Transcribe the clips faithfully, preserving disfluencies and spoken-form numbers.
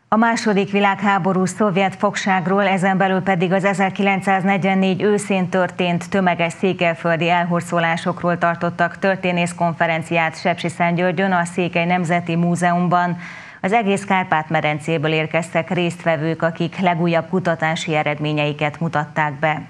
A második világháború szovjet fogságról, ezen belül pedig az ezerkilencszáznegyvennégy őszén történt tömeges székelyföldi elhurcolásokról tartottak történészkonferenciát Sepsiszentgyörgyön, a Székely Nemzeti Múzeumban. Az egész Kárpát-medencéből érkeztek résztvevők, akik legújabb kutatási eredményeiket mutatták be.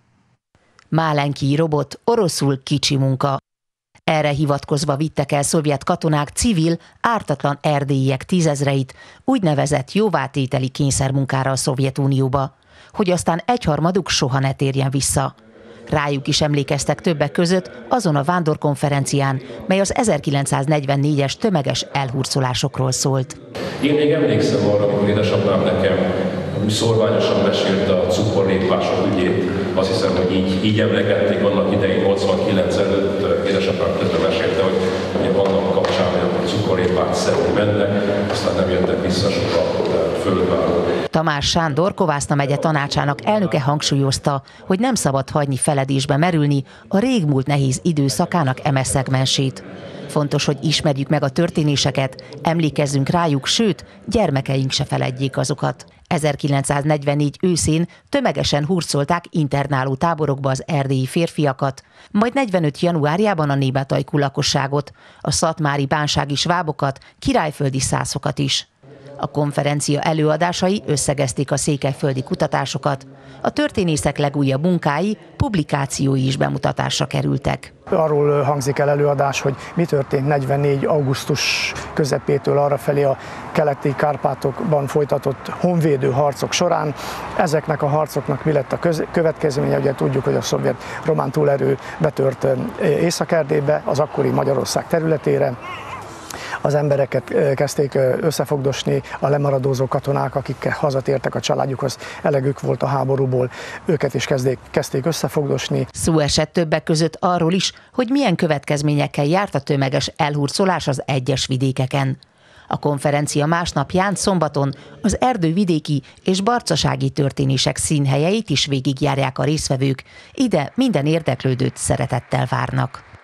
Málenki robot, oroszul kicsi munka. Erre hivatkozva vittek el szovjet katonák civil, ártatlan erdélyiek tízezreit úgynevezett jóvátételi kényszermunkára a Szovjetunióba, hogy aztán egyharmaduk soha ne térjen vissza. Rájuk is emlékeztek többek között azon a vándorkonferencián, mely az ezerkilencszáznegyvennégyes tömeges elhurcolásokról szólt. Én még emlékszem arra, amikor édesapám nekem szorványosan mesélte a cukorlépások ügyét. Azt hiszem, hogy így, így emlegették annak idején, nyolcvankilenc előtt. Édesapám közben mesélte, hogy ugye vannak kapcsán, hogy a cukorlépát szedni mennek, aztán nem jöttek vissza sokkal földváról. Tamás Sándor, Kovászna megye tanácsának elnöke hangsúlyozta, hogy nem szabad hagyni feledésbe merülni a régmúlt nehéz időszakának eme szegmensét. Fontos, hogy ismerjük meg a történéseket, emlékezzünk rájuk, sőt, gyermekeink se feledjék azokat. ezerkilencszáznegyvennégy őszén tömegesen hurcolták internáló táborokba az erdélyi férfiakat, majd negyvenöt januárjában a németajkú lakosságot, a szatmári bánsági svábokat, királyföldi szászokat is. A konferencia előadásai összegezték a székelyföldi kutatásokat, a történészek legújabb munkái, publikációi is bemutatásra kerültek. Arról hangzik el előadás, hogy mi történt negyvennégy augusztus közepétől arrafelé a keleti Kárpátokban folytatott honvédő harcok során. Ezeknek a harcoknak mi lett a következménye? Ugye tudjuk, hogy a szovjet román túlerő betört Észak-Erdélybe, az akkori Magyarország területére. Az embereket kezdték összefogdosni, a lemaradózó katonák, akik hazatértek a családjukhoz, elegük volt a háborúból, őket is kezdték, kezdték összefogdosni. Szó esett többek között arról is, hogy milyen következményekkel járt a tömeges elhurcolás az egyes vidékeken. A konferencia másnapján, szombaton az erdővidéki és barcasági történések színhelyeit is végigjárják a résztvevők, ide minden érdeklődőt szeretettel várnak.